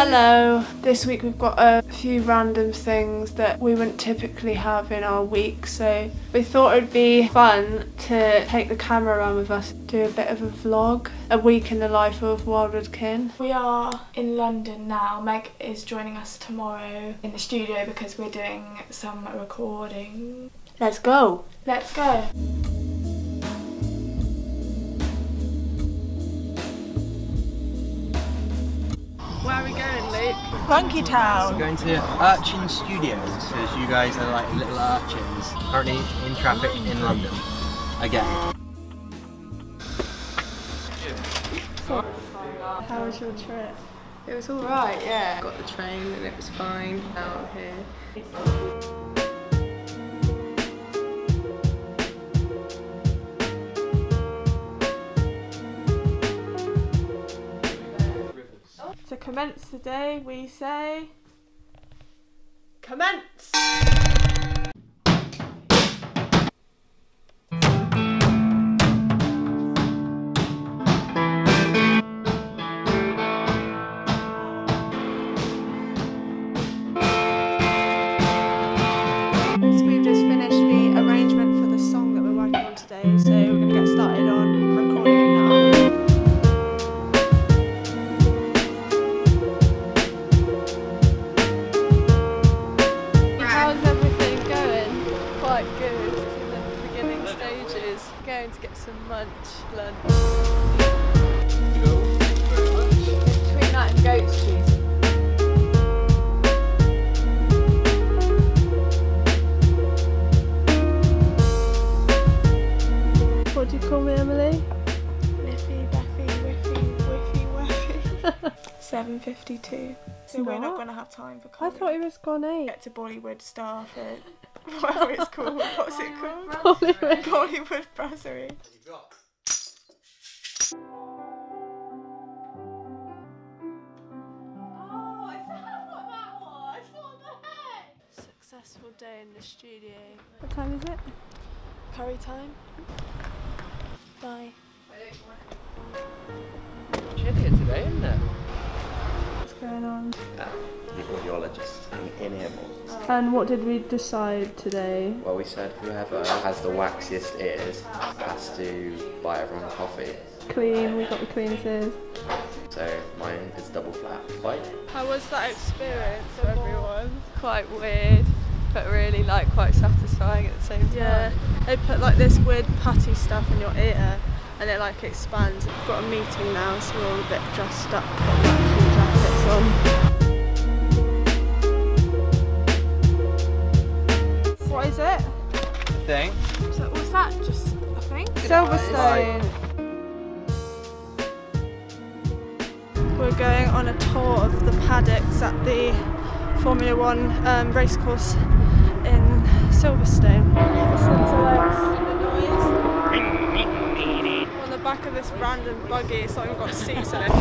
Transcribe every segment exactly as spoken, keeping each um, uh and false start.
Hello. This week we've got a few random things that we wouldn't typically have in our week, so we thought it'd be fun to take the camera around with us, do a bit of a vlog, a week in the life of Wildwood Kin. We are in London now. Meg is joining us tomorrow in the studio because we're doing some recording. Let's go. Let's go. Where are we going, Luke? Funky Town. We're going to Urchin Studios, because you guys are like little urchins. Currently in traffic in London. Again. How was your trip? It was alright, yeah. Got the train and it was fine. Now I'm here. To commence the day, we say... Commence! So we've just finished the arrangement for the song that we're working on today, so we're going to get started on recording it now. Going to get some munch lunch. Cool. Very much. Between that and goat's cheese. What do you call me, Emily? Liffy, Beffy, Whiffy, Whiffy, Whiffy. seven fifty-two. So It's we're not not? going to have time for I comedy. thought it was gone eight. Get to Bollywood Star for whatever it's called. What's it called? Bollywood. Bollywood Brasserie. Successful day in the studio. What time is it? Curry time. Bye. Chillier today, isn't it? What's going on? Uh, the audiologist in, in him. And what did we decide today? Well, we said whoever has the waxiest ears has to buy everyone coffee. Clean, we got the cleanest ears. So mine is double flat white. How was that experience for everyone? Quite weird, but really like quite satisfying at the same time. Yeah, they put like this weird putty stuff in your ear and it like expands. We've got a meeting now, so we're all a bit dressed up, got matching jackets on. What is it? Thing. So what's that? Just a thing? Silverstone. We're going on a tour of the Paddocks at the Formula One um, racecourse in Silverstone. Listen to those, the noise. On the back of this random buggy, it's not even got seats in it.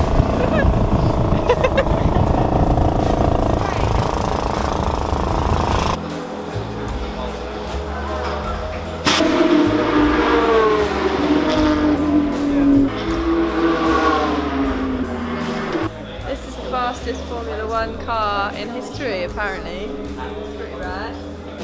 Fastest Formula One car in history, apparently. Pretty rare.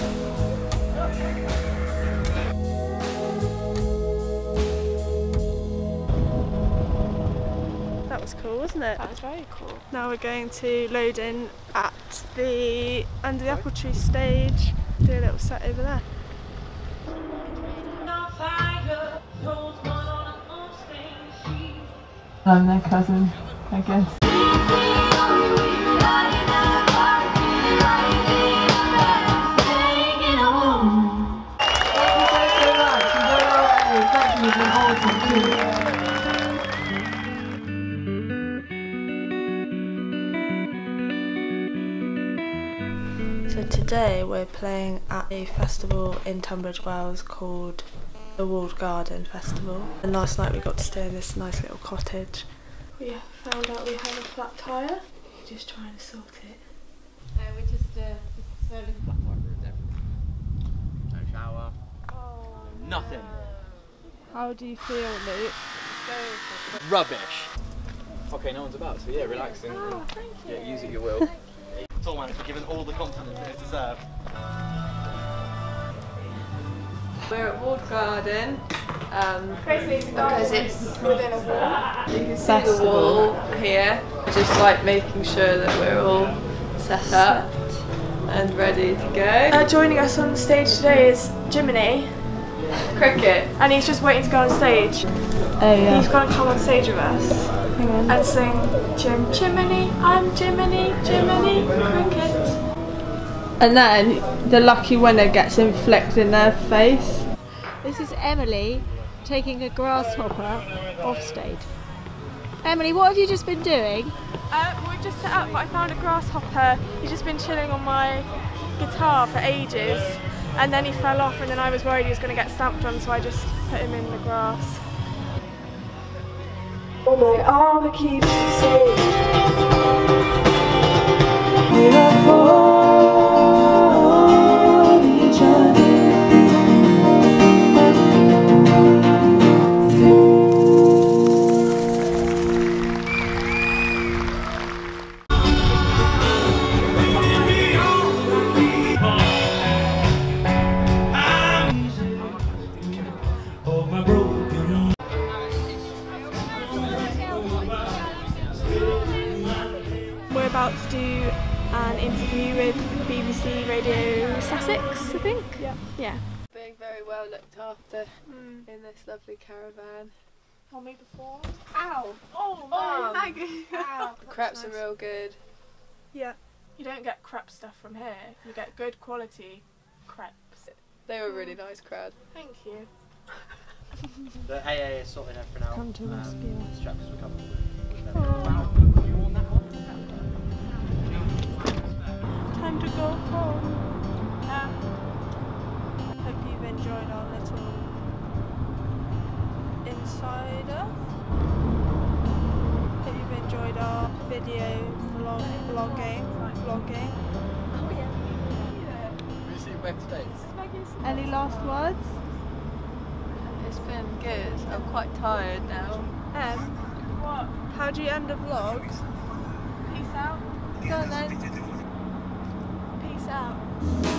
That was cool, wasn't it? That was very cool. Now we're going to load in at the under the apple tree stage. Do a little set over there. I'm their cousin, I guess. So today we're playing at a festival in Tunbridge Wells called the Walled Garden Festival. And last night we got to stay in this nice little cottage. We found out we have a flat tyre. You're just trying to sort it. No, we're just uh, slowly. No shower. Oh, Nothing. How do you feel, Luke? Rubbish. Okay, no one's about, so yeah, relaxing. Oh, thank you. Yeah, use it your will. Tall man for giving all the confidence it deserves. We're at Walled Garden um, Because it's within a wall. you can see the wall here, just like making sure that we're all set up and ready to go. Uh, joining us on stage today is Jiminy, Cricket. and he's just waiting to go on stage. Oh yeah. He's going to come on stage with us Hang on. and sing Jim Jiminy, I'm Jiminy, Jiminy, Cricket. And then the lucky winner gets inflicted in their face. This is Emily taking a grasshopper off stage. Emily, what have you just been doing? Uh, we're just set up, but I found a grasshopper. He's just been chilling on my guitar for ages, and then he fell off, and then I was worried he was going to get stamped on, so I just put him in the grass. Oh, my armor keeps me safe. We are for each other. We're about to do an interview with B B C Radio Sussex, I think. Yeah. Yeah. Being very well looked after Mm. in this lovely caravan. Tell me before. Ow! Oh, Oh, man. Maggie! Ow. The crepes are real good. Yeah. You don't get crep stuff from here. You get good quality crepes. They were a really nice crowd. Thank you. The A A is sorting everything out. Come to rescue us. Straps were covered with, with them. Oh. You want that one? Time to go home. Um, hope you've enjoyed our little insider. Hope you've enjoyed our video vlog, vlogging, vlogging. Oh yeah. Yeah. Have you seen Ben's face? Any last words? It's been good. I'm quite tired now. Em, What? how do you end a vlog? Peace out. Go on then. Peace out.